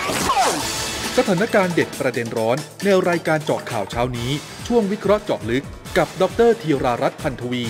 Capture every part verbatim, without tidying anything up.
สถานการณ์เด็ดประเด็นร้อนในรายการเจาะข่าวเช้านี้ช่วงวิเคราะห์เจาะลึกกับดร.ธีรารัตน์ พันธวี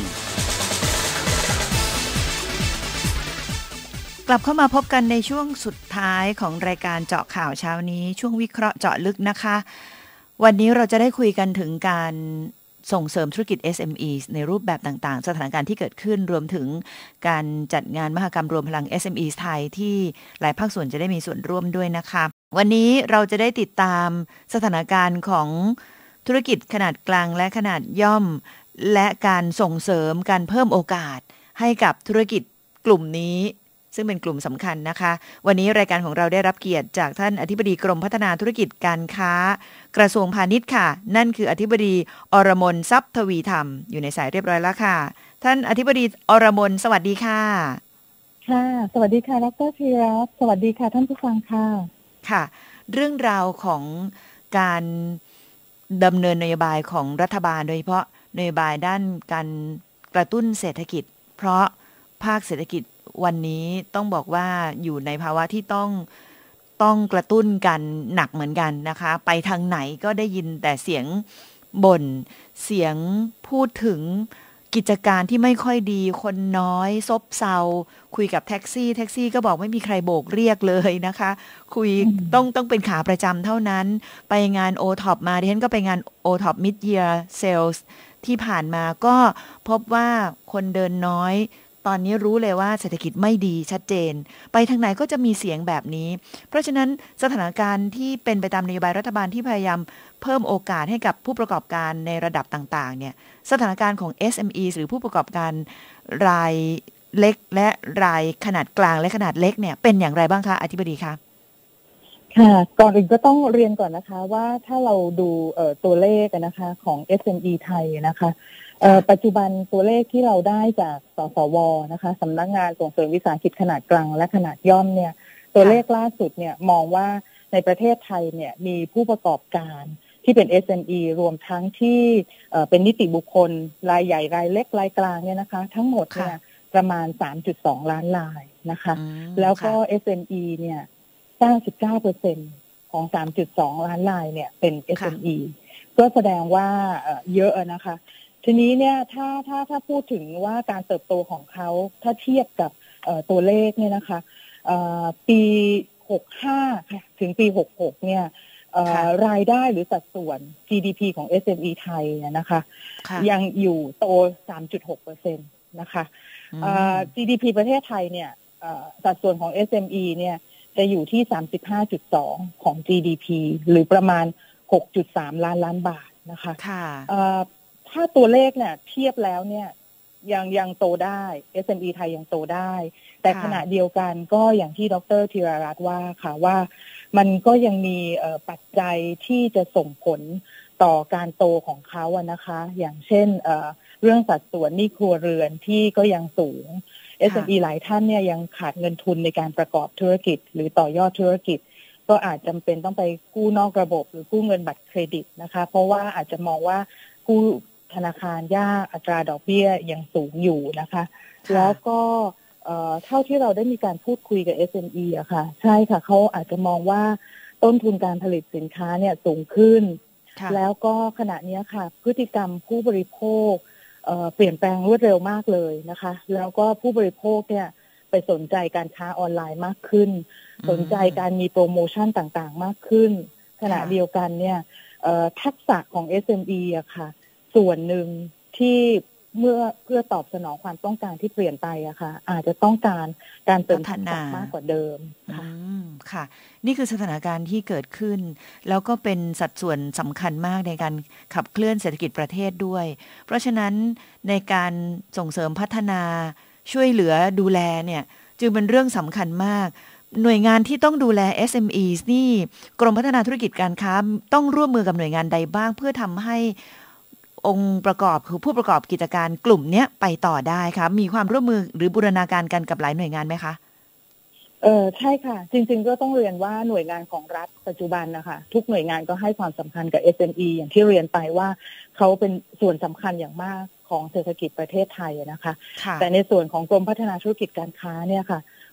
กลับเข้ามาพบกันในช่วงสุดท้ายของรายการเจาะข่าวเช้านี้ช่วงวิเคราะห์เจาะลึกนะคะวันนี้เราจะได้คุยกันถึงการส่งเสริมธุรกิจ เอส เอ็ม อี ในรูปแบบต่างๆสถานการณ์ที่เกิดขึ้นรวมถึงการจัดงานมหกรรมรวมพลัง เอส เอ็ม อี ไทยที่หลายภาคส่วนจะได้มีส่วนร่วมด้วยนะคะวันนี้เราจะได้ติดตามสถานการณ์ของธุรกิจขนาดกลางและขนาดย่อมและการส่งเสริมการเพิ่มโอกาสให้กับธุรกิจกลุ่มนี้ซึ่งเป็นกลุ่มสำคัญนะคะวันนี้รายการของเราได้รับเกียรติจากท่านอธิบดีกรมพัฒนาธุรกิจการค้ากระทรวงพาณิชย์ค่ะนั่นคืออธิบดีอรมนทรัพย์ทวีธรรมอยู่ในสายเรียบร้อยแล้วค่ะท่านอธิบดีอรมนสวัสดีค่ะค่ะสวัสดีค่ะดร.ธีรรัตน์สวัสดีค่ะท่านผู้ฟังค่ะค่ะเรื่องราวของการดำเนินนโยบายของรัฐบาลโดยเฉพาะนโยบายด้านการกระตุ้นเศรษฐกิจเพราะภาคเศรษฐกิจวันนี้ต้องบอกว่าอยู่ในภาวะที่ต้องต้องกระตุ้นกันหนักเหมือนกันนะคะไปทางไหนก็ได้ยินแต่เสียงบ่นเสียงพูดถึงกิจการที่ไม่ค่อยดีคนน้อยซบเซาคุยกับแท็กซี่แท็กซี่ก็บอกไม่มีใครโบกเรียกเลยนะคะคุยต้องต้องเป็นขาประจำเท่านั้นไปงาน โอ ท็อป มาดิฉันก็ไปงาน โอ ท็อป Mid Year Sales ที่ผ่านมาก็พบว่าคนเดินน้อยตอนนี้รู้เลยว่าเศรษฐกิจไม่ดีชัดเจนไปทางไหนก็จะมีเสียงแบบนี้เพราะฉะนั้นสถานการณ์ที่เป็นไปตามนโยบายรัฐบาลที่พยายามเพิ่มโอกาสให้กับผู้ประกอบการในระดับต่างๆเนี่ยสถานการณ์ของ เอส เอ็ม อี หรือผู้ประกอบการรายเล็กและรายขนาดกลางและขนาดเล็กเนี่ยเป็นอย่างไรบ้างคะอธิบดีคะค่ะก่อนอื่นก็ต้องเรียนก่อนนะคะว่าถ้าเราดูเอ่อตัวเลขนะคะของ เอส เอ็ม อี ไทยนะคะปัจจุบันตัวเลขที่เราได้จากสสวนะคะสำนักงานส่งเสริมวิสาหกิจขนาดกลางและขนาดย่อมเนี่ยตัวเลขล่าสุดเนี่ยมองว่าในประเทศไทยเนี่ยมีผู้ประกอบการที่เป็น เอส เอ็ม อี รวมทั้งที่เป็นนิติบุคคลรายใหญ่รายเล็กรายกลางเนี่ยนะคะทั้งหมดเนี่ยประมาณ สามจุดสอง ล้านรายนะคะแล้วก็ เอส เอ็ม อี เนี่ย เก้าสิบเก้าเปอร์เซ็นต์ ของ สามจุดสอง ล้านรายเนี่ยเป็น เอส เอ็ม อี ก็แสดงว่าเยอะนะคะทีนี้เนี่ยถ้าถ้าถ้าพูดถึงว่าการเติบโตของเขาถ้าเทียบกับตัวเลขเนี่ยนะคะปีหกสิบห้าค่ะถึงปีหกสิบหกเนี่ยรายได้หรือสัดส่วน จี ดี พี ของ เอส เอ็ม อี ไทยนะคะยังอยู่โต สามจุดหกเปอร์เซ็นต์ นะคะ จี ดี พี ประเทศไทยเนี่ยสัดส่วนของ เอส เอ็ม อี เนี่ยจะอยู่ที่ สามสิบห้าจุดสอง ของ จี ดี พี หรือประมาณ หกจุดสาม ล้านล้านบาทนะคะถ้าตัวเลขเนี่ยเทียบแล้วเนี่ยยังยังโตได้ เอส เอ็ม อี ไทยยังโตได้แต่ขณะเดียวกันก็อย่างที่ดร.ธีรรัตน์ว่าค่ะว่ามันก็ยังมีปัจจัยที่จะส่งผลต่อการโตของเขาอะนะคะอย่างเช่นเรื่องสัดส่วนหนี้ครัวเรือนที่ก็ยังสูง เอส เอ็ม อี หลายท่านเนี่ยยังขาดเงินทุนในการประกอบธุรกิจหรือต่อยอดธุรกิจก็อาจจำเป็นต้องไปกู้นอกระบบหรือกู้เงินบัตรเครดิตนะคะเพราะว่าอาจจะมองว่ากู้ธนาคารยากอัตราดอกเบี้ยยังสูงอยู่นะคะแล้วก็เท่าที่เราได้มีการพูดคุยกับ เอส เอ็ม อี อะค่ะใช่ค่ะเขาอาจจะมองว่าต้นทุนการผลิตสินค้าเนี่ยสูงขึ้นแล้วก็ขณะนี้ค่ะพฤติกรรมผู้บริโภคเปลี่ยนแปลงรวดเร็วมากเลยนะคะแล้วก็ผู้บริโภคเนี่ยไปสนใจการค้าออนไลน์มากขึ้นสนใจการมีโปรโมชั่นต่างๆมากขึ้นขณะเดียวกันเนี่ยทักษะของ เอส เอ็ม อี อะค่ะส่วนหนึ่งที่เมื่อเพื่อตอบสนองความต้องการที่เปลี่ยนไปอะค่ะอาจจะต้องการการเติมทักษะมากกว่าเดิมค่ะค่ะนี่คือสถานการณ์ที่เกิดขึ้นแล้วก็เป็นสัดส่วนสำคัญมากในการขับเคลื่อนเศรษฐกิจประเทศด้วยเพราะฉะนั้นในการส่งเสริมพัฒนาช่วยเหลือดูแลเนี่ยจึงเป็นเรื่องสำคัญมากหน่วยงานที่ต้องดูแล เอส เอ็ม อี นี่กรมพัฒนาธุรกิจการค้าต้องร่วมมือกับหน่วยงานใดบ้างเพื่อทำให้องค์ประกอบคือผู้ประกอบกิจการกลุ่มนี้ไปต่อได้คะมีความร่วมมือหรือบูรณาการกันกับหลายหน่วยงานไหมคะเออใช่ค่ะจริงๆก็ต้องเรียนว่าหน่วยงานของรัฐปัจจุบันนะคะทุกหน่วยงานก็ให้ความสำคัญกับ เอส เอ็ม อี อย่างที่เรียนไปว่าเขาเป็นส่วนสำคัญอย่างมากของเศรษฐกิจประเทศไทยนะคะแต่ในส่วนของกรมพัฒนาธุรกิจการค้าเนี่ยค่ะ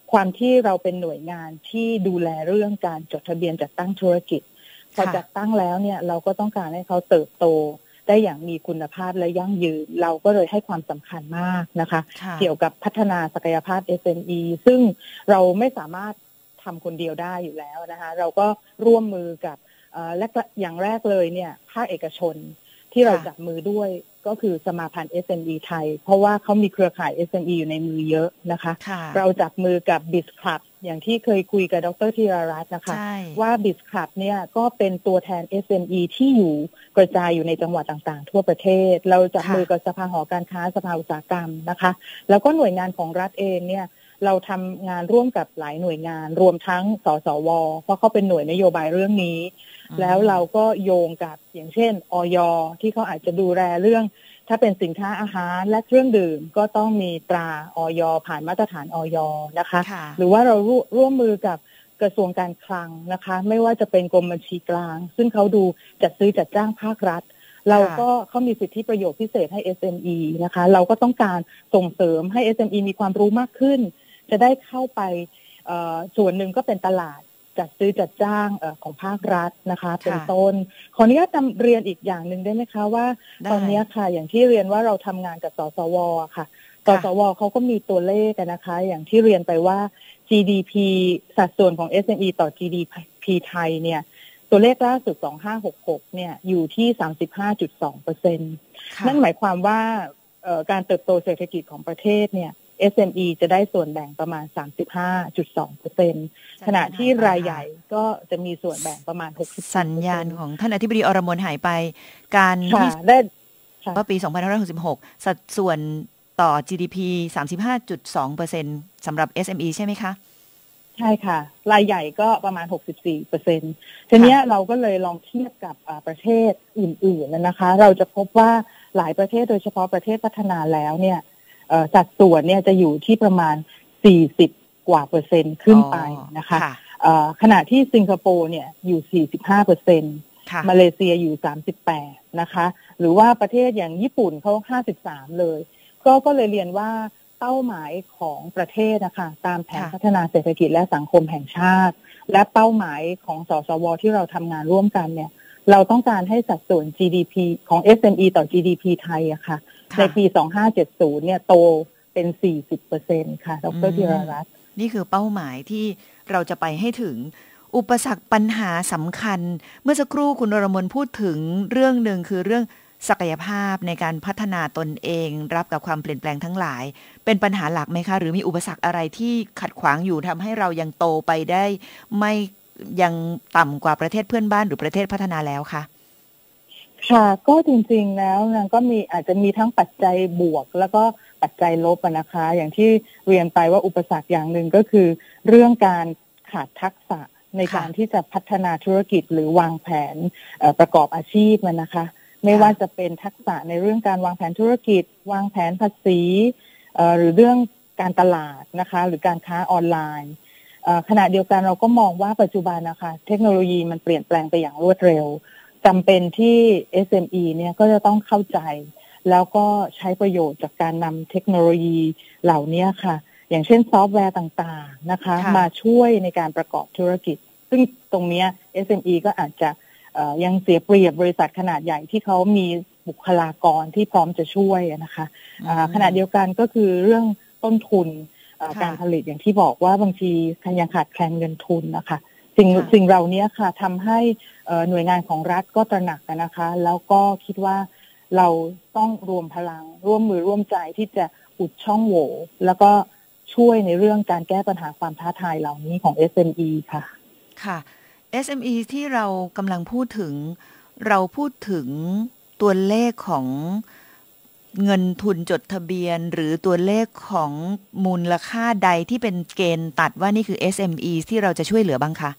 ความที่เราเป็นหน่วยงานที่ดูแลเรื่องการจดทะเบียนจัดตั้งธุรกิจพอจัดตั้งแล้วเนี่ยเราก็ต้องการให้เขาเติบโตได้อย่างมีคุณภาพและยั่งยืนเราก็เลยให้ความสำคัญมากนะคะเกี่ยวกับพัฒนาศักยภาพ เอส เอ็ม อี ซึ่งเราไม่สามารถทำคนเดียวได้อยู่แล้วนะคะเราก็ร่วมมือกับและอย่างแรกเลยเนี่ยภาคเอกชนที่เราจับมือด้วยก็คือสมาพันธ์ เอส เอ็ม อี ไทยเพราะว่าเขามีเครือข่าย เอส เอ็ม อี อยู่ในมือเยอะนะคะเราจับมือกับ บี ไอ เอส Club อย่างที่เคยคุยกับดรธีรรัตน์นะคะว่า บี ไอ เอส Club เนี่ยก็เป็นตัวแทน เอส เอ็ม อี ที่อยู่กระจายอยู่ในจังหวัดต่างๆทั่วประเทศเราจับมือกับสภาหอการค้าสภาอุตสาหกรรมนะคะแล้วก็หน่วยงานของรัฐเองเนี่ยเราทำงานร่วมกับหลายหน่วยงานรวมทั้งสสวเพราะเขาเป็นหน่วยนโยบายเรื่องนี้แล้วเราก็โยงกับอย่างเช่นอย.ที่เขาอาจจะดูแลเรื่องถ้าเป็นสินค้าอาหารและเครื่องดื่มก็ต้องมีตราอย.ผ่านมาตรฐานอย.นะคะหรือว่าเราร่วมมือกับกระทรวงการคลังนะคะไม่ว่าจะเป็นกรมบัญชีกลางซึ่งเขาดูจัดซื้อจัดจ้างภาครัฐเราก็เขามีสิทธิประโยชน์พิเศษให้ เอส เอ็ม อี นะคะเราก็ต้องการส่งเสริมให้ เอส เอ็ม อี มีความรู้มากขึ้นจะได้เข้าไปส่วนหนึ่งก็เป็นตลาดจัดซื้อจัดจ้างของภาครัฐนะคะเป็นต้นขออนุญาตนำเรียนอีกอย่างหนึ่งได้ไหมคะว่าตอนนี้ค่ะอย่างที่เรียนว่าเราทำงานกับสสวค่ะสสวเขาก็มีตัวเลขกันนะคะอย่างที่เรียนไปว่า จี ดี พี สัดส่วนของ เอส เอ็ม อี ต่อ จี ดี พี ไทยเนี่ยตัวเลขล่าสุดสองพันห้าร้อยหกสิบหกเนี่ยอยู่ที่ สามสิบห้าจุดสองเปอร์เซ็นต์ นั่นหมายความว่าการเติบโตเศรษฐกิจของประเทศเนี่ยเอส เอ็ม อี จะได้ส่วนแบ่งประมาณ สามสิบห้าจุดสองเปอร์เซ็นต์ ขณะที่รายใหญ่ก็จะมีส่วนแบ่งประมาณ หกสิบสัญญาณของท่านอธิบดีอรมนหายไปการที่ได้ว่าปี สองพันห้าร้อยหกสิบหก สัดส่วนต่อ จี ดี พี สามสิบห้าจุดสองเปอร์เซ็นต์ สำหรับ เอส เอ็ม อี ใช่ไหมคะใช่ค่ะรายใหญ่ก็ประมาณ หกสิบสี่เปอร์เซ็นต์ ทีนี้เราก็เลยลองเทียบกับประเทศอื่นๆนะคะเราจะพบว่าหลายประเทศโดยเฉพาะประเทศพัฒนาแล้วเนี่ยสัดส่วนเนี่ยจะอยู่ที่ประมาณสี่สิบกว่าเปอร์เซ็นต์ขึ้นไปนะคะขณะที่สิงคโปร์เนี่ยอยู่สี่สิบห้าเปอร์เซ็นต์มาเลเซียอยู่สามสิบแปดนะคะหรือว่าประเทศอย่างญี่ปุ่นเขาห้าสิบสามเลยก็ก็เลยเรียนว่าเป้าหมายของประเทศนะคะตามแผนพัฒนาเศรษฐกิจและสังคมแห่งชาติและเป้าหมายของสสวที่เราทำงานร่วมกันเนี่ยเราต้องการให้สัดส่วน จี ดี พี ของ เอส เอ็ม อี ต่อ จี ดี พี ไทยอะค่ะในปีสองพันห้าร้อยเจ็ดสิบเนี่ยโตเป็น สี่สิบเปอร์เซ็นต์ ค่ะดรธีรรัตน์นี่คือเป้าหมายที่เราจะไปให้ถึงอุปสรรคปัญหาสำคัญเมื่อสักครู่คุณอรมนพูดถึงเรื่องหนึ่งคือเรื่องศักยภาพในการพัฒนาตนเองรับกับความเปลี่ยนแปลงทั้งหลายเป็นปัญหาหลักไหมคะหรือมีอุปสรรคอะไรที่ขัดขวางอยู่ทำให้เรายังโตไปได้ไม่ยังต่ำกว่าประเทศเพื่อนบ้านหรือประเทศพัฒนาแล้วคะค่ะก็จริงๆแล้วนะก็มีอาจจะมีทั้งปัจจัยบวกแล้วก็ปัจจัยลบนะคะอย่างที่เรียนไปว่าอุปสรรคอย่างหนึ่งก็คือเรื่องการขาดทักษะในการที่จะพัฒนาธุรกิจหรือวางแผนประกอบอาชีพมันนะคะไม่ว่าจะเป็นทักษะในเรื่องการวางแผนธุรกิจวางแผนภาษีหรือเรื่องการตลาดนะคะหรือการค้าออนไลน์ขณะเดียวกันเราก็มองว่าปัจจุบันนะคะเทคโนโลยีมันเปลี่ยนแปลงไปอย่างรวดเร็วจำเป็นที่ เอส เอ็ม อี เนี่ยก็จะต้องเข้าใจแล้วก็ใช้ประโยชน์จากการนำเทคโนโลยีเหล่านี้ค่ะอย่างเช่นซอฟต์แวร์ต่างๆนะคะมาช่วยในการประกอบธุรกิจซึ่งตรงนี้ เอส เอ็ม อี ก็อาจจะยังเสียเปรียบบริษัทขนาดใหญ่ที่เขามีบุคลากรที่พร้อมจะช่วยนะคะขณะเดียวกันก็คือเรื่องต้นทุนการผลิตอย่างที่บอกว่าบางทียังขาดแคลนเงินทุนนะคะสิ่งสิ่งเหล่านี้ค่ะทำให้หน่วยงานของรัฐก็ตระหนักนะคะแล้วก็คิดว่าเราต้องรวมพลังร่วมมือร่วมใจที่จะอุดช่องโหว่แล้วก็ช่วยในเรื่องการแก้ปัญหาความท้าทายเหล่านี้ของ เอส เอ็ม อี ค่ะค่ะ เอส เอ็ม อี ที่เรากำลังพูดถึงเราพูดถึงตัวเลขของเงินทุนจดทะเบียนหรือตัวเลขของมูลค่าใดที่เป็นเกณฑ์ตัดว่านี่คือ เอส เอ็ม อี ที่เราจะช่วยเหลือบ้างคะ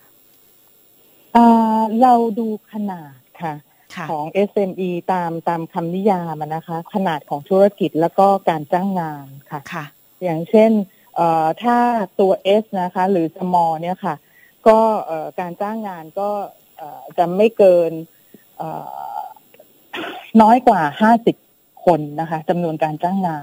เราดูขนาดค่ะของ เอส เอ็ม อี ตามตามคำนิยามนะคะขนาดของธุรกิจแล้วก็การจ้างงานค่ะค่ะอย่างเช่นถ้าตัว S นะคะหรือ small เนี่ยค่ะก็การจ้างงานก็จะไม่เกินน้อยกว่าห้าสิบคนนะคะจำนวนการจ้างงาน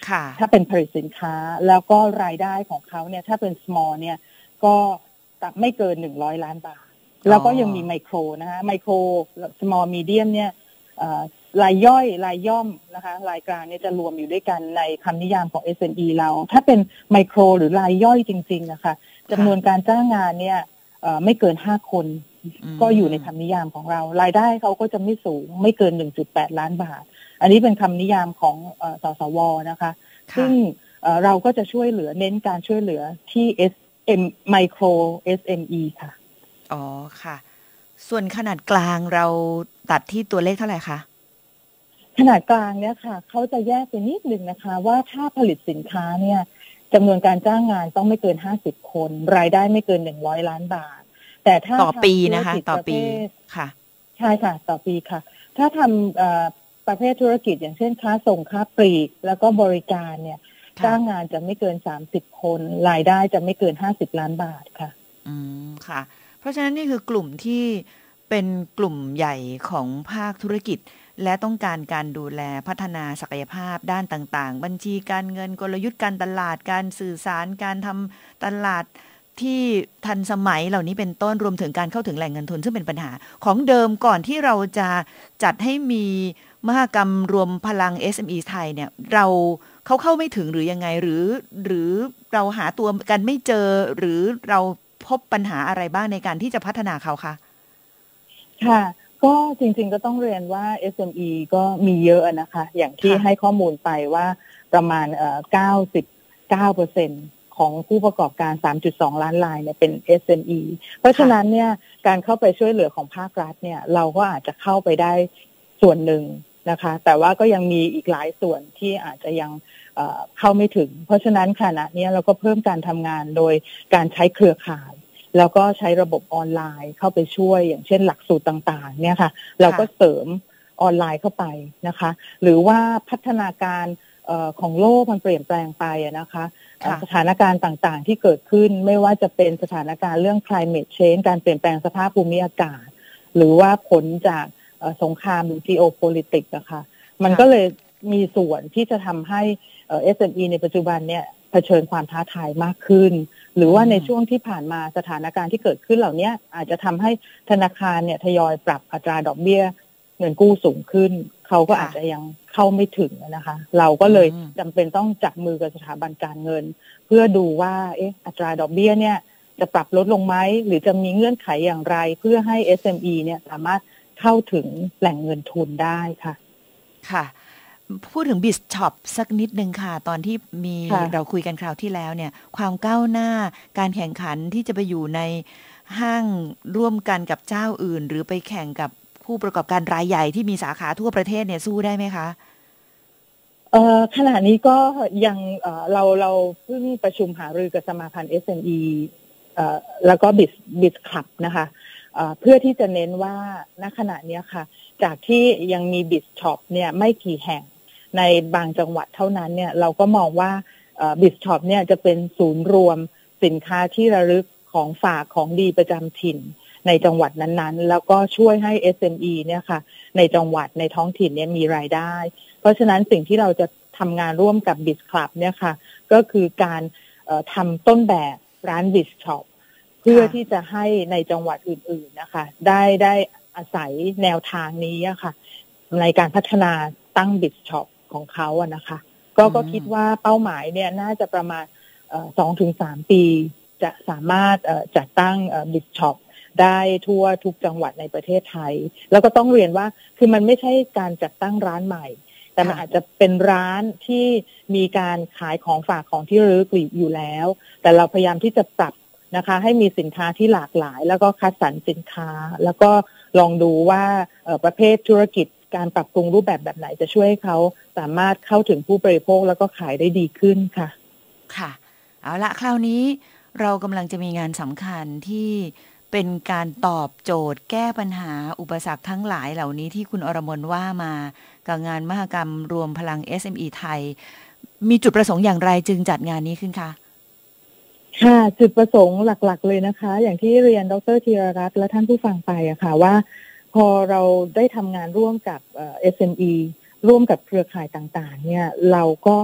ถ้าเป็นผลิตสินค้าแล้วก็รายได้ของเขาเนี่ยถ้าเป็น small เนี่ยก็ไม่เกินหนึ่งร้อยล้านบาทแล้วก็ยังมีไมโครนะคะไมโคร small medium เนี่ยรายย่อยรายย่อมนะคะรายกลางเนี่ยจะรวมอยู่ด้วยกันในคำนิยามของ เอส เอ็ม อี เราถ้าเป็นไมโครหรือรายย่อยจริงๆนะคะจำนวนการจ้างงานเนี่ยไม่เกินห้าคนก็อยู่ในคำนิยามของเรารายได้เขาก็จะไม่สูงไม่เกิน หนึ่งจุดแปด ล้านบาทอันนี้เป็นคำนิยามของสสวนะคะซึ่งเราก็จะช่วยเหลือเน้นการช่วยเหลือที่ เอส เอ็ม Micro เอส เอ็ม อี ค่ะอ๋อค่ะส่วนขนาดกลางเราตัดที่ตัวเลขเท่าไหร่คะขนาดกลางเนี่ยค่ะเขาจะแยกไปนิดนึงนะคะว่าถ้าผลิตสินค้าเนี่ยจำนวนการจ้างงานต้องไม่เกินห้าสิบคนรายได้ไม่เกินหนึ่งร้อยล้านบาทแต่ถ้าต่อปีนะคะต่อปีค่ะใช่ค่ะต่อปีค่ะถ้าทำประเภทธุรกิจอย่างเช่นค้าส่งค้าปลีกแล้วก็บริการเนี่ยจ้างงานจะไม่เกินสามสิบคนรายได้จะไม่เกินห้าสิบล้านบาทค่ะอืมค่ะเพราะฉะนั้นนี่คือกลุ่มที่เป็นกลุ่มใหญ่ของภาคธุรกิจและต้องการการดูแลพัฒนาศักยภาพด้านต่างๆบัญชีการเงินกลยุทธ์การตลาดการสื่อสารการทำตลาดที่ทันสมัยเหล่านี้เป็นต้นรวมถึงการเข้าถึงแหล่งเงินทุนซึ่งเป็นปัญหาของเดิมก่อนที่เราจะจัดให้มีมหกรรมรวมพลัง เอส เอ็ม อี ไทยเนี่ยเราเขาเข้าไม่ถึงหรือยังไงหรือหรือเราหาตัวกันไม่เจอหรือเราพบปัญหาอะไรบ้างในการที่จะพัฒนาเขาคะค่ะก็จริงๆก็ต้องเรียนว่า เอส เอ็ม อี ก็มีเยอะนะคะอย่างที่ให้ข้อมูลไปว่าประมาณเอ่อ เก้าสิบเก้าเปอร์เซ็นต์ ของผู้ประกอบการ สามจุดสอง ล้านรายเนี่ยเป็น เอส เอ็ม อี เพราะฉะนั้นเนี่ยการเข้าไปช่วยเหลือของภาครัฐเนี่ยเราก็อาจจะเข้าไปได้ส่วนหนึ่งนะคะแต่ว่าก็ยังมีอีกหลายส่วนที่อาจจะยังเอ่อเข้าไม่ถึงเพราะฉะนั้นขณะนี้เราก็เพิ่มการทำงานโดยการใช้เครือข่ายแล้วก็ใช้ระบบออนไลน์เข้าไปช่วยอย่างเช่นหลักสูตรต่างๆเนี่ยค่ะเราก็เสริมออนไลน์เข้าไปนะคะหรือว่าพัฒนาการเอ่อของโลกมันเปลี่ยนแปลงไปนะคะสถานการณ์ต่างๆที่เกิดขึ้นไม่ว่าจะเป็นสถานการณ์เรื่อง climate change การเปลี่ยนแปลงสภาพภูมิอากาศหรือว่าผลจากสงครามหรือ geopolitics นะคะมันก็เลยมีส่วนที่จะทำให้ เอส เอ็ม อี ในปัจจุบันเนี่ยเผชิญความท้าทายมากขึ้นหรือว่าในช่วงที่ผ่านมาสถานการณ์ที่เกิดขึ้นเหล่านี้อาจจะทำให้ธนาคารเนี่ยทยอยปรับอัตราดอกเบี้ยเงินกู้สูงขึ้นเขาก็อาจจะยังเข้าไม่ถึงนะคะเราก็เลยจำเป็นต้องจับมือกับสถาบันการเงินเพื่อดูว่าเอ๊ะอัตราดอกเบี้ยเนี่ยจะปรับลดลงไหมหรือจะมีเงื่อนไขอย่างไรเพื่อให้ เอส เอ็ม อี เนี่ยสามารถเข้าถึงแหล่งเงินทุนได้ค่ะค่ะพูดถึงบิสช็อปสักนิดนึงค่ะตอนที่มีเราคุยกันคราวที่แล้วเนี่ยความก้าวหน้าการแข่งขันที่จะไปอยู่ในห้างร่วมกันกับเจ้าอื่นหรือไปแข่งกับผู้ประกอบการรายใหญ่ที่มีสาขาทั่วประเทศเนี่ยสู้ได้ไหมคะเอ่อขณะนี้ก็ยังเอ่อเราเราเพิ่งประชุมหารือกับสมาพันธ์ เอส เอ็ม อี เอ่อแล้วก็บิสบิสคลับนะคะเอ่อเพื่อที่จะเน้นว่าณขณะนี้ค่ะจากที่ยังมีบิสช็อปเนี่ยไม่กี่แห่งในบางจังหวัดเท่านั้นเนี่ยเราก็มองว่าบิสช็อปเนี่ยจะเป็นศูนย์รวมสินค้าที่ระลึกของฝากของดีประจำถิ่นในจังหวัดนั้นๆแล้วก็ช่วยให้ เอส เอ็ม อี เนี่ยค่ะในจังหวัดในท้องถิ่นเนี่ยมีรายได้เพราะฉะนั้นสิ่งที่เราจะทำงานร่วมกับบิสคลับเนี่ยค่ะก็คือการทำต้นแบบร้านบิสช็อปเพื่อที่จะให้ในจังหวัดอื่นๆนะคะได้ได้อาศัยแนวทางนี้ค่ะในการพัฒนาตั้งบิสช็อปของเขาอะนะคะก็ก็คิดว่าเป้าหมายเนี่ยน่าจะประมาณสองถึงสามปีจะสามารถจัดตั้งบิสช็อปได้ทั่วทุกจังหวัดในประเทศไทยแล้วก็ต้องเรียนว่าคือมันไม่ใช่การจัดตั้งร้านใหม่แต่มันอาจจะเป็นร้านที่มีการขายของฝากของที่ระลึกอยู่แล้วแต่เราพยายามที่จะปรับนะคะให้มีสินค้าที่หลากหลายแล้วก็คัดสรรสินค้าแล้วก็ลองดูว่าประเภทธุรกิจการปรับปรุงรูปแบบแบบไหนจะช่วยให้เขาสามารถเข้าถึงผู้บริโภคแล้วก็ขายได้ดีขึ้นค่ะค่ะเอาละคราวนี้เรากำลังจะมีงานสำคัญที่เป็นการตอบโจทย์แก้ปัญหาอุปสรรคทั้งหลายเหล่านี้ที่คุณอรมนว่ามากับงานมหกรรมรวมพลัง เอส เอ็ม อี ไทยมีจุดประสงค์อย่างไรจึงจัดงานนี้ขึ้นคะค่ะจุดประสงค์หลักๆเลยนะคะอย่างที่เรียนดร.ธีรรัตน์และท่านผู้ฟังไปอะค่ะว่าพอเราได้ทำงานร่วมกับ เอส เอ็ม อี ร่วมกับเครือข่ายต่างๆเนี่ยเราก็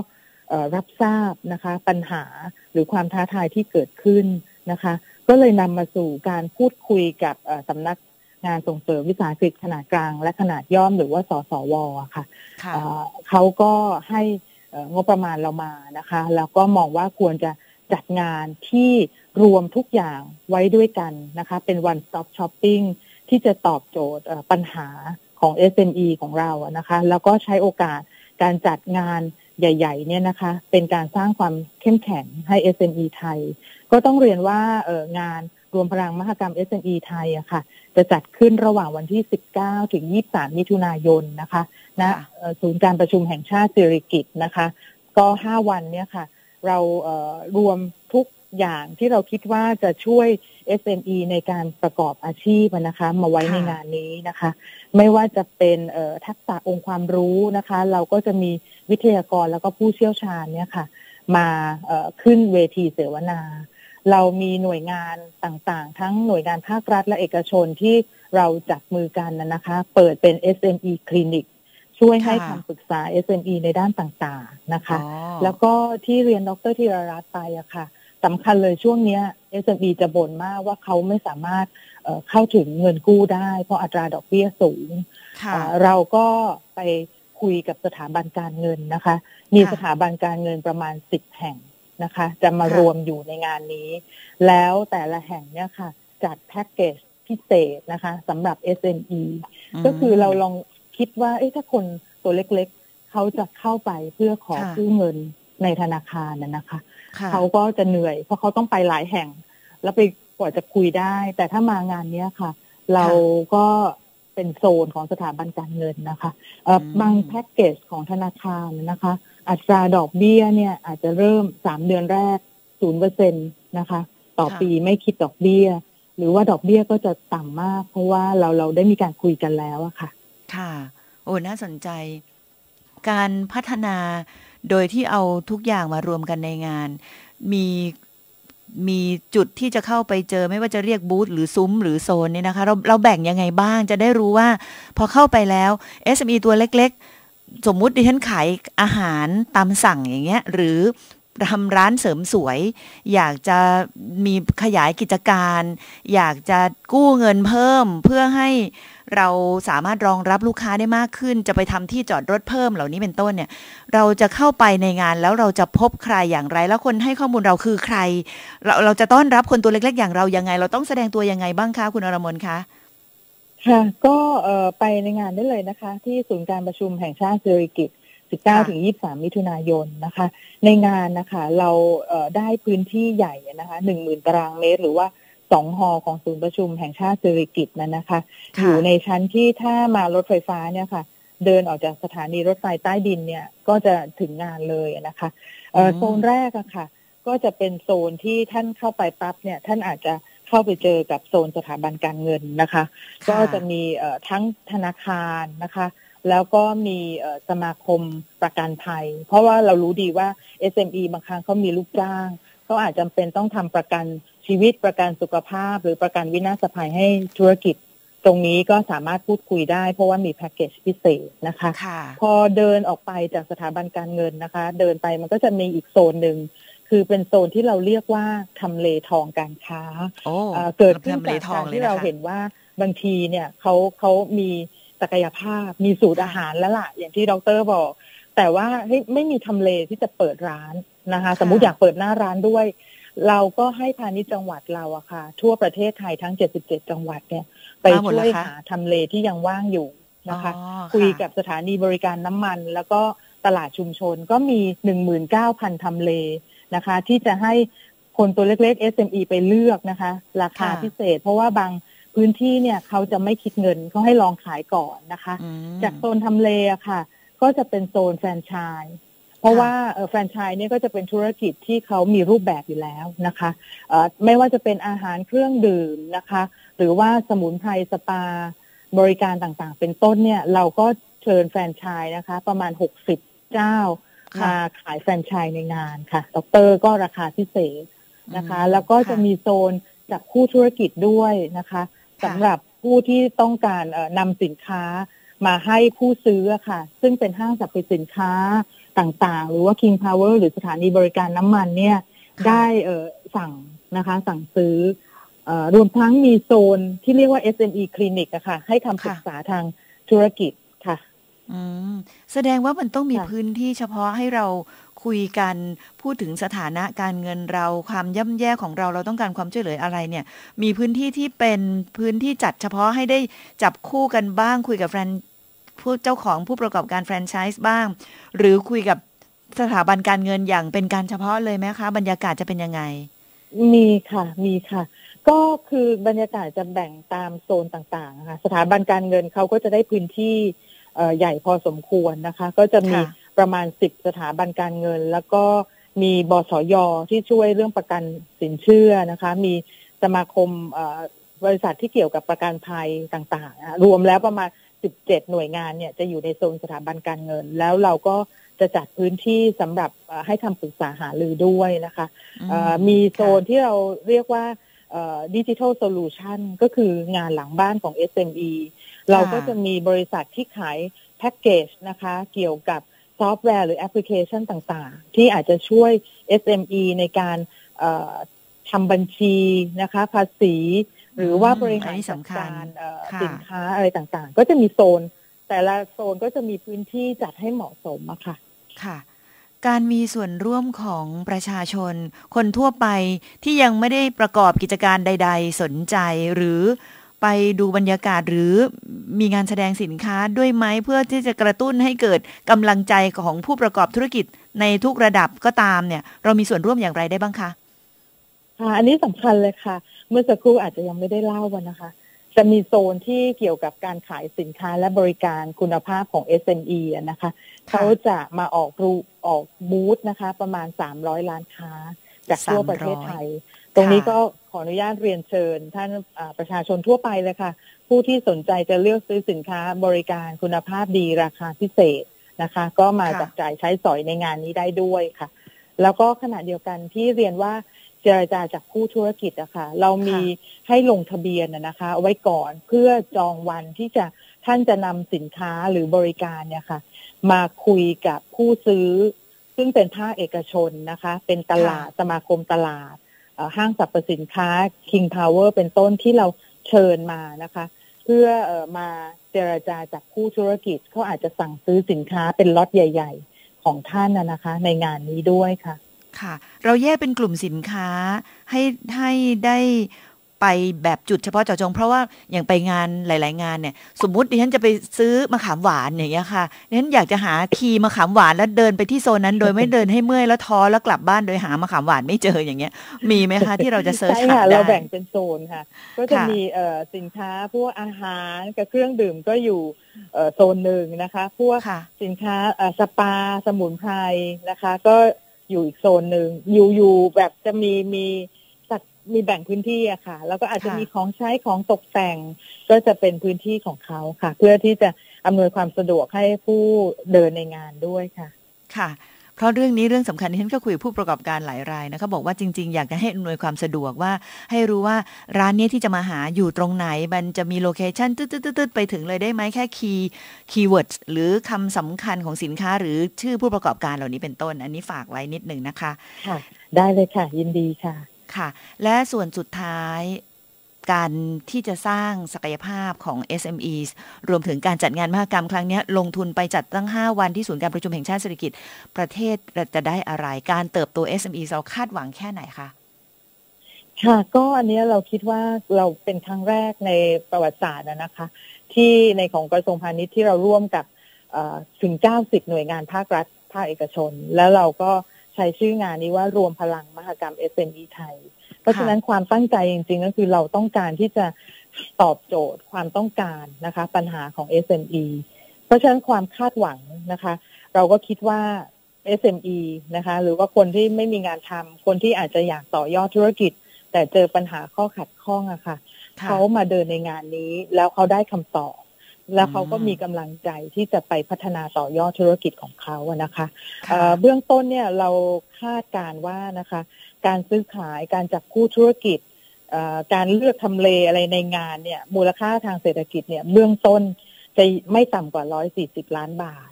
รับทราบนะคะปัญหาหรือความท้าทายที่เกิดขึ้นนะคะก็เลยนำมาสู่การพูดคุยกับสำนักงานส่งเสริมวิสาหกิจขนาดกลางและขนาดย่อมหรือว่าสสว.ค่ะเขาก็ให้งบประมาณเรามานะคะแล้วก็มองว่าควรจะจัดงานที่รวมทุกอย่างไว้ด้วยกันนะคะเป็น one stop shopping ที่จะตอบโจทย์ปัญหาของ เอส เอ็ม อี ของเรานะคะแล้วก็ใช้โอกาสการจัดงานใหญ่ๆเนี่ยนะคะเป็นการสร้างความเข้มแข็งให้ เอส เอ็ม อี ไทยก็ต้องเรียนว่าเอ่องานรวมพลังมหกรรม เอส เอ็ม อี ไทยอะค่ะจะจัดขึ้นระหว่างวันที่สิบเก้าถึงยี่สิบสามมิถุนายนนะคะณศูนย์การประชุมแห่งชาติสิริกิติ์นะคะก็ห้าวันเนี่ยค่ะเราเอ่อรวมทุกอย่างที่เราคิดว่าจะช่วย เอส เอ็ม อี ในการประกอบอาชีพนะคะมาไว้ในงานนี้นะคะไม่ว่าจะเป็นทักษะองค์ความรู้นะคะเราก็จะมีวิทยากรแล้วก็ผู้เชี่ยวชาญเนี่ยค่ะมาขึ้นเวทีเสวนาเรามีหน่วยงานต่างๆทั้งหน่วยงานภาครัฐและเอกชนที่เราจับมือกันนะคะเปิดเป็น เอส เอ็ม อี คลินิกช่วยให้คำปรึกษา เอส เอ็ม อี ในด้านต่างๆนะคะแล้วก็ที่เรียนดร.ธีรรัตน์ไปอะค่ะสำคัญเลยช่วงนี้ เอส เอ็ม อี จะบ่นมากว่าเขาไม่สามารถ เ, เข้าถึงเงินกู้ได้เพราะอัตราดอกเบี้ยสูงเราก็ไปคุยกับสถาบันการเงินนะคะมีสถาบันการเงินประมาณสิบแห่งนะคะจะมารวมอยู่ในงานนี้แล้วแต่ละแห่งเนี่ยค่ะจัดแพ็กเกจพิเศษนะคะสำหรับ เอส เอ็ม อี ก็คือเราลองคิดว่าเอ๊ะถ้าคนตัวเล็กๆเขาจะเข้าไปเพื่อขอกู้เงินในธนาคารน่ะนะคะเขาก็จะเหนื่อยเพราะเขาต้องไปหลายแห่งแล้วไปกว่าจะคุยได้แต่ถ้ามางานนี้ค่ะเราก็เป็นโซนของสถาบันการเงินนะคะบางแพ็กเกจของธนาคารนะคะอัตราดอกเบี้ยเนี่ยอาจจะเริ่มสามเดือนแรก ศูนย์เปอร์เซ็นต์ นะคะต่อปีไม่คิดดอกเบี้ยหรือว่าดอกเบี้ยก็จะต่ำมากเพราะว่าเราเราได้มีการคุยกันแล้วอะค่ะค่ะโอ้น่าสนใจการพัฒนาโดยที่เอาทุกอย่างมารวมกันในงานมีมีจุดที่จะเข้าไปเจอไม่ว่าจะเรียกบูธหรือซุ้มหรือโซนเนี่ยนะคะเราเราแบ่งยังไงบ้างจะได้รู้ว่าพอเข้าไปแล้ว เอส เอ็ม อี ตัวเล็กๆสมมุติดิฉันขายอาหารตามสั่งอย่างเงี้ยหรือทำร้านเสริมสวยอยากจะมีขยายกิจการอยากจะกู้เงินเพิ่มเพื่อให้เราสามารถรองรับลูกค้าได้มากขึ้นจะไปทำที่จอดรถเพิ่มเหล่านี้เป็นต้นเนี่ยเราจะเข้าไปในงานแล้วเราจะพบใครอย่างไรแล้วคนให้ข้อมูลเราคือใครเราเราจะต้อนรับคนตัวเล็กๆอย่างเรายังไงเราต้องแสดงตัวยังไงบ้างคะคุณอรมนคะค่ะก็เอ่อไปในงานได้เลยนะคะที่ศูนย์การประชุมแห่งชาติสิริกิติ์สิบเก้าถึงยี่สิบสามมิถุนายนนะคะในงานนะคะเราเอ่อได้พื้นที่ใหญ่นะคะ หนึ่งหมื่น ตารางเมตรหรือว่าสองฮอลล์ของศูนย์ประชุมแห่งชาติสิริกิติ์นั้นนะคะอยู่ในชั้นที่ถ้ามารถไฟฟ้าเนี่ยค่ะเดินออกจากสถานีรถไฟใต้ดินเนี่ยก็จะถึงงานเลยนะคะเอ่อโซนแรกอะค่ะก็จะเป็นโซนที่ท่านเข้าไปปั๊บเนี่ยท่านอาจจะเข้าไปเจอกับโซนสถาบันการเงินนะคะก็จะมีเอ่อทั้งธนาคารนะคะแล้วก็มีสมาคมประกันภัยเพราะว่าเรารู้ดีว่า เอส เอ็ม อี บางครั้งเขามีลูกจ้างเขาอาจจำเป็นต้องทำประกันชีวิตประกันสุขภาพหรือประกันวินาศภัยให้ธุรกิจตรงนี้ก็สามารถพูดคุยได้เพราะว่ามีแพ็กเกจพิเศษนะคะพอเดินออกไปจากสถาบันการเงินนะคะเดินไปมันก็จะมีอีกโซนหนึ่งคือเป็นโซนที่เราเรียกว่าทำเลทองการค้าเกิดขึ้นจากการที่เราเห็นว่าบางทีเนี่ยเขาเขามีศักยภาพมีสูตรอาหารแล้วล่ะอย่างที่ดร.บอกแต่ว่าไม่มีทำเลที่จะเปิดร้านนะคะสมมุติอยากเปิดหน้าร้านด้วยเราก็ให้พาณิชย์จังหวัดเราอะค่ะทั่วประเทศไทยทั้งเจ็ดสิบเจ็ดจังหวัดเนี่ยไปช่วยหาทำเลที่ยังว่างอยู่นะคะคุยกับสถานีบริการน้ำมันแล้วก็ตลาดชุมชนก็มี หนึ่งหมื่นเก้าพัน ทำเลนะคะที่จะให้คนตัวเล็กๆ เอส เอ็ม อี ไปเลือกนะคะราคาพิเศษเพราะว่าบางพื้นที่เนี่ยเขาจะไม่คิดเงินเขาให้ลองขายก่อนนะคะจากโซนทำเลอะค่ะก็จะเป็นโซนแฟรนไชส์เพราะว่าแฟรนไชส์เนี่ยก็จะเป็นธุรกิจที่เขามีรูปแบบอยู่แล้วนะคะไม่ว่าจะเป็นอาหารเครื่องดื่มนะคะหรือว่าสมุนไพรสปาบริการต่างๆเป็นต้นเนี่ยเราก็เชิญแฟรนไชส์นะคะประมาณหกสิบเจ้ามาขายแฟรนไชส์ในงานค่ะดร.ก็ราคาพิเศษนะคะแล้วก็จะมีโซนจากคู่ธุรกิจด้วยนะคะสำหรับผู้ที่ต้องการนำสินค้ามาให้ผู้ซื้อค่ะซึ่งเป็นห้างสรรพสินค้าต่างๆหรือว่า King Power หรือสถานีบริการน้ำมันเนี่ยได้เอ่อสั่งนะคะสั่งซื้อเอ่อรวมทั้งมีโซนที่เรียกว่า เอส เอ็ม อี Clinic อะค่ะให้คำปรึกษาทางธุรกิจค่ะอืมแสดงว่ามันต้องมีพื้นที่เฉพาะให้เราคุยกันพูดถึงสถานะการเงินเราความย่ำแย่ของเราเราต้องการความช่วยเหลืออะไรเนี่ยมีพื้นที่ที่เป็นพื้นที่จัดเฉพาะให้ได้จับคู่กันบ้างคุยกับแฟรนผู้เจ้าของผู้ประกอบการแฟรนไชส์บ้างหรือคุยกับสถาบันการเงินอย่างเป็นการเฉพาะเลยไหมคะบรรยากาศจะเป็นยังไงมีค่ะมีค่ะก็คือบรรยากาศจะแบ่งตามโซนต่างๆค่ะสถาบันการเงินเขาก็จะได้พื้นที่ใหญ่พอสมควรนะคะก็จะมีประมาณสิบสถาบันการเงินแล้วก็มีบสย.ที่ช่วยเรื่องประกันสินเชื่อนะคะมีสมาคมบริษัทที่เกี่ยวกับประกันภัยต่างๆรวมแล้วประมาณสิบเจ็ดหน่วยงานเนี่ยจะอยู่ในโซนสถาบันการเงินแล้วเราก็จะจัดพื้นที่สำหรับให้คำปรึกษาหารือด้วยนะคะมีโซนที่เราเรียกว่าดิจิทัลโซลูชันก็คืองานหลังบ้านของ เอส เอ็ม อี เราก็จะมีบริษัทที่ขายแพ็กเกจนะคะเกี่ยวกับซอฟต์แวร์หรือแอปพลิเคชันต่างๆที่อาจจะช่วย เอส เอ็ม อี ในการทำบัญชีนะคะภาษีหรือว่าบริหารจัดการสินค้าอะไรต่างๆก็จะมีโซนแต่ละโซนก็จะมีพื้นที่จัดให้เหมาะสมอะค่ะค่ะการมีส่วนร่วมของประชาชนคนทั่วไปที่ยังไม่ได้ประกอบกิจการใดๆสนใจหรือไปดูบรรยากาศหรือมีงานแสดงสินค้าด้วยไหมเพื่อที่จะกระตุ้นให้เกิดกำลังใจของผู้ประกอบธุรกิจในทุกระดับก็ตามเนี่ยเรามีส่วนร่วมอย่างไรได้บ้างคะค่ะอันนี้สำคัญเลยค่ะเมื่อสักครู่อาจจะยังไม่ได้เล่าวันนะคะจะมีโซนที่เกี่ยวกับการขายสินค้าและบริการคุณภาพของ เอส เอ็ม อี นะคะเขาจะมาออกรูออกบูธนะคะประมาณสามร้อยล้านค้าจากทั่วประเทศไทยตรงนี้ก็ขออนุญาตเรียนเชิญท่านประชาชนทั่วไปเลยค่ะผู้ที่สนใจจะเลือกซื้อสินค้าบริการคุณภาพดีราคาพิเศษนะคะก็มาจับจ่ายใช้สอยในงานนี้ได้ด้วยค่ะแล้วก็ขณะเดียวกันที่เรียนว่าเจรจาจากผู้ธุรกิจอะค่ะเรามีให้ลงทะเบียนนะคะเอาไว้ก่อนเพื่อจองวันที่จะท่านจะนำสินค้าหรือบริการเนี่ยค่ะมาคุยกับผู้ซื้อซึ่งเป็นภาคเอกชนนะคะเป็นตลาดสมาคมตลาดห้างสรรพสินค้า King Power เป็นต้นที่เราเชิญมานะคะเพื่อมาเจรจาจากผู้ธุรกิจเขาอาจจะสั่งซื้อสินค้าเป็นล็อตใหญ่ๆของท่านนะคะในงานนี้ด้วยค่ะค่ะเราแยกเป็นกลุ่มสินค้าให้ให้ได้ไปแบบจุดเฉพาะเจาะจงเพราะว่าอย่างไปงานหลายๆงานเนี่ยสมมุติดิฉันจะไปซื้อมะขามหวานอย่างเงี้ยค่ะดิฉันอยากจะหาคีย์มะขามหวานแล้วเดินไปที่โซนนั้นโดยไม่เดินให้เมื่อยแล้วท้อแล้วกลับบ้านโดยหามะขามหวานไม่เจออย่างเงี้ยมีไหมคะที่เราจะเซิร์ชหาได้เราแบ่งเป็นโซนค่ะก็จะมีเอ่อสินค้าพวกอาหารกับเครื่องดื่มก็อยู่เอ่อโซนหนึ่งนะคะพวกสินค้าเอ่อสปาสมุนไพรนะคะก็อยู่อีกโซนหนึ่งอยู่อยู่แบบจะมีมีสัดมีแบ่งพื้นที่อะค่ะแล้วก็อาจจะมีของใช้ของตกแต่งก็จะเป็นพื้นที่ของเขาค่ะเพื่อที่จะอำนวยความสะดวกให้ผู้เดินในงานด้วยค่ะค่ะเพราะเรื่องนี้เรื่องสำคัญที่ฉันก็คุยกับผู้ประกอบการหลายรายนะเขาบอกว่าจริงๆอยากจะให้อำนวยความสะดวกว่าให้รู้ว่าร้านนี้ที่จะมาหาอยู่ตรงไหนมันจะมีโลเคชั่นตืดๆๆไปถึงเลยได้ไหมแค่คีย์คีย์เวิร์ดหรือคำสำคัญของสินค้าหรือชื่อผู้ประกอบการเหล่านี้เป็นต้นอันนี้ฝากไว้นิดหนึ่งนะคะค่ะได้เลยค่ะยินดีค่ะค่ะและส่วนสุดท้ายการที่จะสร้างศักยภาพของ เอส เอ็ม อี รวมถึงการจัดงานมหกรรมครั้งนี้ลงทุนไปจัดตั้งห้าวันที่ศูนย์การประชุมแห่งชาติเศรษฐกิจประเทศจะได้อะไรการเติบโต เอส เอ็ม อี เราคาดหวังแค่ไหนคะค่ะก็อันนี้เราคิดว่าเราเป็นครั้งแรกในประวัติศาสตร์นะคะที่ในของกระทรวงพาณิชย์ที่เราร่วมกับถึงเก้าสิบหน่วยงานภาครัฐภาคเอกชนแล้วเราก็ใช้ชื่องานนี้ว่ารวมพลังมหกรรม เอส เอ็ม อี ไทยเพราะฉะนั้นความตั้งใจจริงๆก็คือเราต้องการที่จะตอบโจทย์ความต้องการนะคะปัญหาของ เอส เอ็ม อี เพราะฉะนั้นความคาดหวังนะคะเราก็คิดว่า เอส เอ็ม อี นะคะหรือว่าคนที่ไม่มีงานทำคนที่อาจจะอยากต่อยอดธุรกิจแต่เจอปัญหาข้อขัดข้องอะค่ะเขามาเดินในงานนี้แล้วเขาได้คำตอบแล้วเขาก็มีกำลังใจที่จะไปพัฒนาต่อยอดธุรกิจของเขาอะนะคะเบื้องต้นเนี่ยเราคาดการว่านะคะการซื้อขายการจับคู่ธุรกิจการเลือกทำเลอะไรในงานเนี่ยมูลค่าทางเศรษฐกิจเนี่ยเบื้องต้นจะไม่ต่ำกว่าหนึ่งร้อยสี่สิบล้านบาท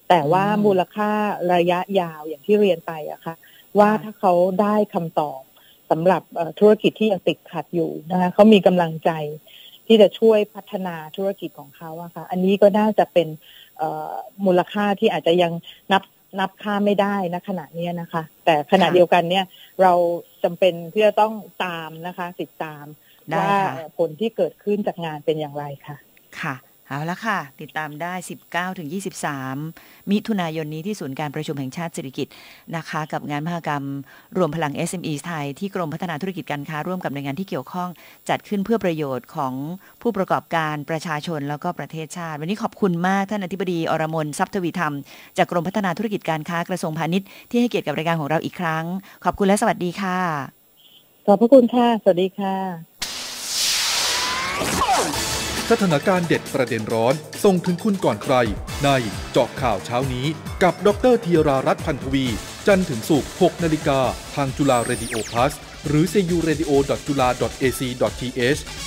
แต่ว่ามูลค่าระยะยาวอย่างที่เรียนไปอะค่ะว่าถ้าเขาได้คำตอบสำหรับธุรกิจที่ยังติดขัดอยู่นะคะเขามีกำลังใจที่จะช่วยพัฒนาธุรกิจของเขาอะค่ะอันนี้ก็น่าจะเป็นมูลค่าที่อาจจะยังนับนับค่าไม่ได้ณขณะนี้นะคะแต่ขณะเดียวกันเนี่ยเราจำเป็นที่จะต้องตามนะคะติดตามว่าผลที่เกิดขึ้นจากงานเป็นอย่างไรค่ะค่ะเอาละค่ะติดตามได้ สิบเก้าถึงยี่สิบสาม มิถุนายนนี้ที่ศูนย์การประชุมแห่งชาติเศรษฐกิจนะคะกับงานมหกรรมรวมพลัง เอส เอ็ม อี ไทยที่กรมพัฒนาธุรกิจการค้าร่วมกับหน่วยงานที่เกี่ยวข้องจัดขึ้นเพื่อประโยชน์ของผู้ประกอบการประชาชนแล้วก็ประเทศชาติวันนี้ขอบคุณมากท่านอธิบดีอรมนทรัพย์ทวีธรรมจากกรมพัฒนาธุรกิจการค้ากระทรวงพาณิชย์ที่ให้เกียรติกับรายการของเราอีกครั้งขอบคุณและสวัสดีค่ะขอบพระคุณค่ะสวัสดีค่ะสถานการณ์เด็ดประเด็นร้อนส่งถึงคุณก่อนใครในเจาะข่าวเช้านี้กับดร.ธีรารัตน์พันธวีจันทร์ถึงศุกร์ หกนาฬิกาทางจุฬาเรดิโอ Plus หรือ ซี ยู เรดิโอ ดอท จุฬา ดอท เอ ซี ดอท ที เอช